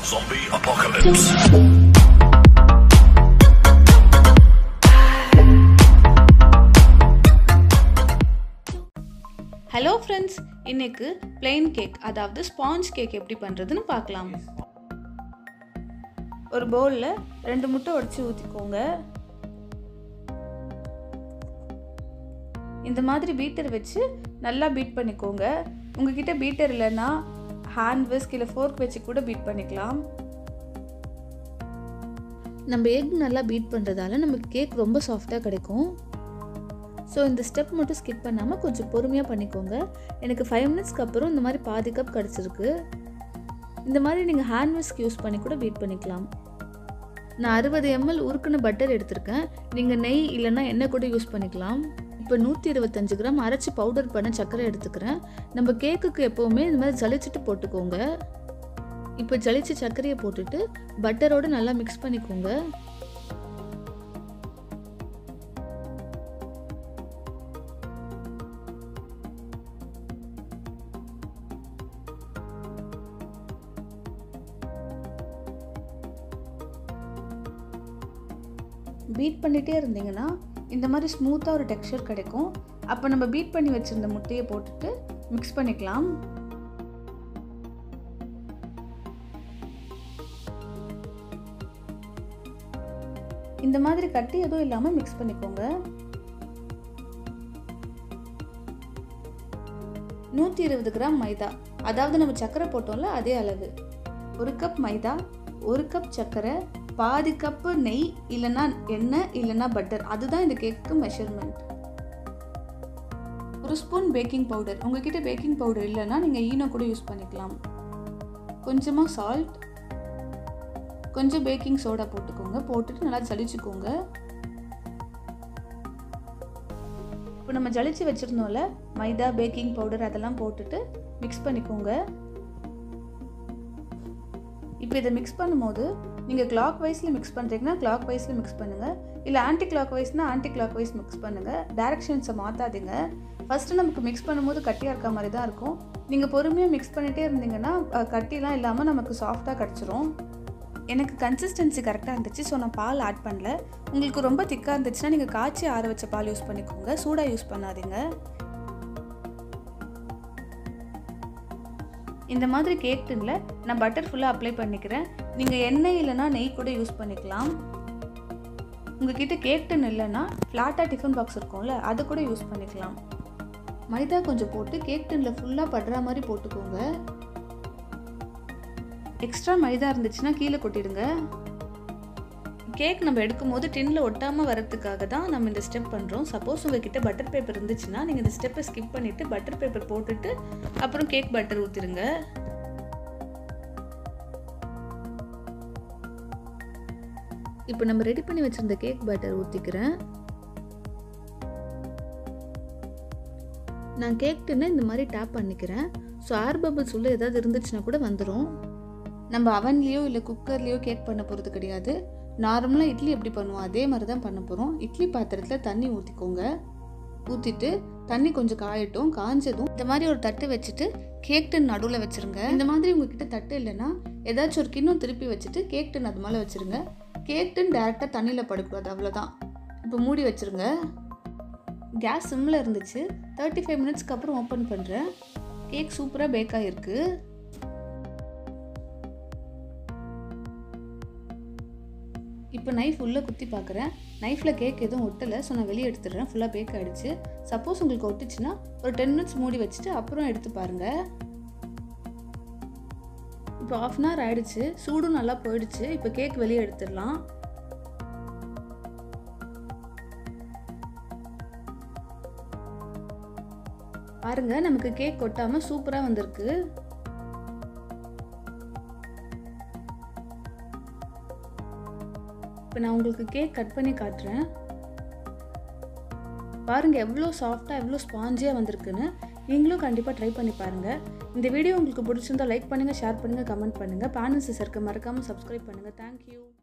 Zombie apocalypse. Hello friends, இன்னைக்கு plain cake அதாவது sponge cake எப்படி பண்ணுறதுன்னு பார்க்கலாம். ஒரு பவுலில் 2 முட்டை உடைச்சி ஊற்றிக்கோங்க. இந்த மாதிரி பீட்டர் வச்சு நல்லா பீட் பண்ணிக்கோங்க. உங்ககிட்ட பீட்டர் இல்லைன்னா ஹேண்ட் விஸ்க் இல்லை ஃபோர்க் வச்சு கூட பீட் பண்ணிக்கலாம். நம்ம எக் நல்லா பீட் பண்ணுறதால நமக்கு கேக் ரொம்ப சாஃப்டாக கிடைக்கும். ஸோ இந்த ஸ்டெப் மட்டும் ஸ்கிப் பண்ணாமல் கொஞ்சம் பொறுமையாக பண்ணிக்கோங்க. எனக்கு 5 மினிட்ஸ்க்கு அப்புறம் இந்த மாதிரி பாதி கப் கிடச்சிருக்கு. இந்த மாதிரி நீங்கள் ஹேண்ட் விஸ்க் யூஸ் பண்ணி கூட பீட் பண்ணிக்கலாம். நான் 60 ml உருக்குன பட்டர் எடுத்திருக்கேன். நீங்கள் நெய் இல்லைன்னா எண்ணெய் கூட யூஸ் பண்ணிக்கலாம். இப்போ 125 கிராம் அரைச்சி பவுடர் பண்ண சர்க்கரை எடுத்துக்கிறேன். நம்ம கேக்குக்கு எப்போவுமே இந்த மாதிரி ஜலிச்சுட்டு போட்டுக்கோங்க. இப்போ ஜலிச்சு சர்க்கரையை போட்டுட்டு பட்டரோடு நல்லா மிக்ஸ் பண்ணிக்கோங்க. பீட் பண்ணிகிட்டே இருந்தீங்கன்னா இந்த மாதிரி ஸ்மூத்தாக ஒரு டெக்ஸ்சர் கிடைக்கும். அப்போ நம்ம பீட் பண்ணி வச்சுருந்த முட்டையை போட்டுட்டு மிக்ஸ் பண்ணிக்கலாம். இந்த மாதிரி கட்டி எதுவும் இல்லாமல் மிக்ஸ் பண்ணிக்கோங்க. 120 கிராம் மைதா, அதாவது நம்ம சர்க்கரை போட்டோம்ல அதே அளவு. 1 கப் மைதா, 1 கப் சர்க்கரை, பாதி கப்பு நெய் இல்லைன்னா எண்ணெய் இல்லைன்னா பட்டர், அதுதான் இந்த cake measurement. 1 spoon baking powder, உங்ககிட்ட பேக்கிங் பவுடர் இல்லைன்னா நீங்கள் ஈனோ கூட யூஸ் பண்ணிக்கலாம். கொஞ்சமாக சால்ட், கொஞ்சம் பேக்கிங் சோடா போட்டுக்கோங்க. போட்டுட்டு நல்லா ஜலிச்சுக்கோங்க. இப்போ நம்ம ஜலிச்சு வச்சுருந்தோம்ல மைதா, பேக்கிங் பவுடர் அதெல்லாம் போட்டுட்டு மிக்ஸ் பண்ணிக்கோங்க. இப்போ இதை மிக்ஸ் பண்ணும்போது நீங்கள் கிளாக் வைஸில் மிக்ஸ் பண்ணுறீங்கன்னா கிளாக் வைஸில் மிக்ஸ் பண்ணுங்கள், இல்லை ஆன்டி கிளாக் வைஸ்னால் ஆன்டி கிளாக் வைஸ் மிக்ஸ் பண்ணுங்கள். டைரக்ஷன்ஸை மாற்றாதீங்க. ஃபஸ்ட்டு நமக்கு மிக்ஸ் பண்ணும்போது கட்டியாக இருக்க மாதிரி தான் இருக்கும். நீங்கள் பொறுமையாக மிக்ஸ் பண்ணிகிட்டே இருந்தீங்கன்னா கட்டிலாம் இல்லாமல் நமக்கு சாஃப்டாக கிடச்சிரும். எனக்கு கன்சிஸ்டன்சி கரெக்டாக இருந்துச்சு, ஸோ நான் பால் ஆட் பண்ணல. உங்களுக்கு ரொம்ப திக்காக இருந்துச்சுன்னா நீங்கள் காய்ச்சி ஆற வச்ச பால் யூஸ் பண்ணிக்கோங்க, சூடாக யூஸ் பண்ணாதீங்க. இந்த மாதிரி கேக் டின்ல நான் பட்டர் ஃபுல்லாக அப்ளை பண்ணிக்கிறேன். நீங்கள் எண்ணெய் இல்லைன்னா நெய் கூட யூஸ் பண்ணிக்கலாம். உங்ககிட்ட கேக் டின் இல்லைன்னா ஃப்ளாட்டாக டிஃபன் பாக்ஸ் இருக்கும்ல அது கூட யூஸ் பண்ணிக்கலாம். மைதா கொஞ்சம் போட்டு கேக் டின்ல ஃபுல்லாக படுற மாதிரி போட்டுக்கோங்க. எக்ஸ்ட்ரா மைதா இருந்துச்சுன்னா கீழே கொட்டிடுங்க. கேக் நம்ம எடுக்கும்போது டின்னில் ஒட்டாமல் வரதுக்காக தான் நம்ம இந்த ஸ்டெப் பண்ணுறோம். சப்போஸ் உங்ககிட்ட பட்டர் பேப்பர் இருந்துச்சுன்னா நீங்கள் இந்த ஸ்டெப்பை ஸ்கிப் பண்ணிவிட்டு பட்டர் பேப்பர் போட்டுட்டு அப்புறம் கேக் பட்டர் ஊற்றிடுங்க. இப்போ நம்ம ரெடி பண்ணி வச்சுருந்த கேக் பட்டர் ஊற்றிக்கிறேன். நான் கேக் டின்னை இந்த மாதிரி டேப் பண்ணிக்கிறேன். ஸோ ஏர் பபிள்ஸ் உள்ள ஏதாவது இருந்துச்சுன்னா கூட வந்துடும். நம்ம அவன்லேயோ இல்லை குக்கர்லேயோ கேக் பண்ண போகிறது கிடையாது. நார்மலாக இட்லி எப்படி பண்ணுவோம் அதே மாதிரி தான் பண்ண போகிறோம். இட்லி பாத்திரத்தில் தண்ணி ஊற்றிக்கோங்க. ஊற்றிட்டு தண்ணி கொஞ்சம் காயட்டும். காஞ்சதும் இந்த மாதிரி ஒரு தட்டு வச்சுட்டு கேக் டின் நடுவில் வச்சுருங்க. இந்த மாதிரி உங்ககிட்ட தட்டு இல்லைன்னா ஏதாச்சும் ஒரு கிண்ணம் திருப்பி வச்சுட்டு கேக் டின் அது மேலே வச்சுருங்க. கேக் டின் டேரெக்டாக தண்ணியில் படக்கூடாது, அவ்வளோதான். இப்போ மூடி வச்சுருங்க. கேஸ் சிம்மில் இருந்துச்சு. 35 மினிட்ஸ்க்கு அப்புறம் ஓப்பன் பண்ணுறேன். கேக் சூப்பராக பேக் ஆகிருக்கு. இப்போ நைஃப் உள்ளே குத்தி பார்க்குறேன். நைஃப்பில் கேக் எதுவும் ஒட்டலை, ஸோ நான் வெளியே எடுத்துடுறேன். ஃபுல்லாக பேக் ஆகிடுச்சு. சப்போஸ் உங்களுக்கு ஒட்டுச்சுன்னா ஒரு 10 மினிட்ஸ் மூடி வச்சுட்டு அப்புறம் எடுத்து பாருங்கள். இப்போ 1/2 hour ஆகிடுச்சு. சூடும் நல்லா போயிடுச்சு. இப்போ கேக் வெளியே எடுத்துடலாம். பாருங்கள், நமக்கு கேக் கொட்டாமல் சூப்பராக வந்திருக்கு. இப்போ நான் உங்களுக்கு கேக் கட் பண்ணி காட்டுறேன். பாருங்கள் எவ்வளோ சாஃப்டாக எவ்வளோ ஸ்பாஞ்சியாக வந்திருக்குன்னு. நீங்களும் கண்டிப்பாக ட்ரை பண்ணி பாருங்கள். இந்த வீடியோ உங்களுக்கு பிடிச்சிருந்தா லைக் பண்ணுங்கள், ஷேர் பண்ணுங்கள், கமெண்ட் பண்ணுங்கள். பேனல் சிஸ்டருக்கு மறக்காமல் சப்ஸ்கிரைப் பண்ணுங்கள். தேங்க்யூ.